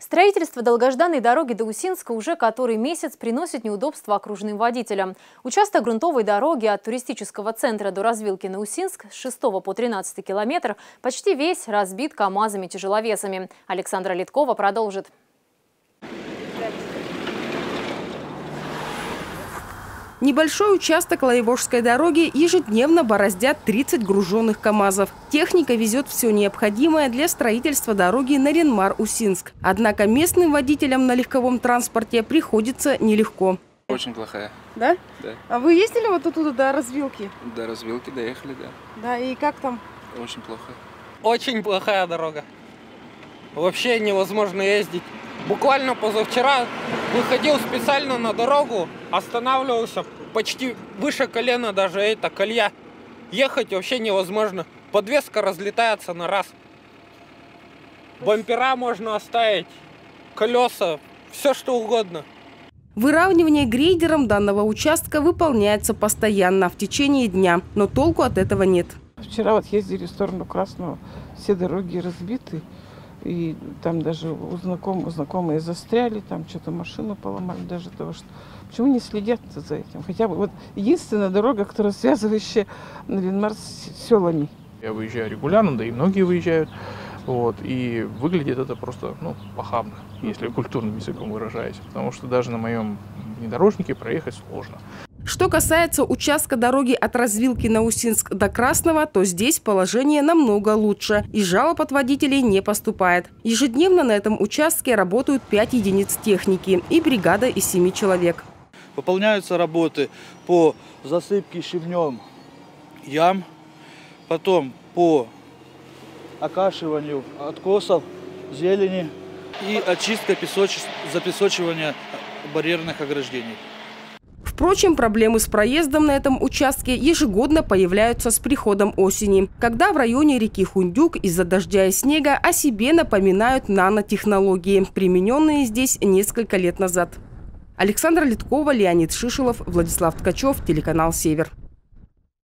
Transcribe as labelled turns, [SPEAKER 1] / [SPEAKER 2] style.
[SPEAKER 1] Строительство долгожданной дороги до Усинска уже который месяц приносит неудобства окружным водителям. Участок грунтовой дороги от туристического центра до развилки на Усинск с 6 по 13 километр почти весь разбит КАМАЗами-тяжеловесами. Александра Литкова продолжит.
[SPEAKER 2] Небольшой участок Лаевожской дороги ежедневно бороздят 30 груженных КАМАЗов. Техника везет все необходимое для строительства дороги Нарьян-Мар-Усинск. Однако местным водителям на легковом транспорте приходится нелегко.
[SPEAKER 3] Очень плохая.
[SPEAKER 2] Да?
[SPEAKER 3] Да.
[SPEAKER 2] А вы ездили вот оттуда до развилки?
[SPEAKER 3] До развилки доехали, да.
[SPEAKER 2] Да, и как там?
[SPEAKER 3] Очень плохо.
[SPEAKER 4] Очень плохая дорога. Вообще невозможно ездить. Буквально позавчера выходил специально на дорогу, останавливался почти выше колена, даже эта колея. Ехать вообще невозможно. Подвеска разлетается на раз. Бампера можно оставить, колеса, все что угодно.
[SPEAKER 2] Выравнивание грейдером данного участка выполняется постоянно в течение дня, но толку от этого нет.
[SPEAKER 5] Вчера вот ездили в сторону Красного, все дороги разбиты. И там даже у знакомые застряли, там что-то машину поломали, даже того, что... Почему не следят за этим? Хотя бы вот единственная дорога, которая связывающая Нарьян-Мар с селами.
[SPEAKER 6] Я выезжаю регулярно, да и многие выезжают. Вот, и выглядит это просто похабно, если культурным языком выражаясь. Потому что даже на моем внедорожнике проехать сложно.
[SPEAKER 2] Что касается участка дороги от развилки на Усинск до Красного, то здесь положение намного лучше. И жалоб от водителей не поступает. Ежедневно на этом участке работают 5 единиц техники и бригада из 7 человек.
[SPEAKER 7] Выполняются работы по засыпке щебнем ям, потом по окашиванию откосов, зелени и очистка запесочивания барьерных ограждений.
[SPEAKER 2] Впрочем, проблемы с проездом на этом участке ежегодно появляются с приходом осени, когда в районе реки Хундюк из-за дождя и снега о себе напоминают нанотехнологии, примененные здесь несколько лет назад. Александра Литкова, Леонид Шишелов, Владислав Ткачев, телеканал «Север».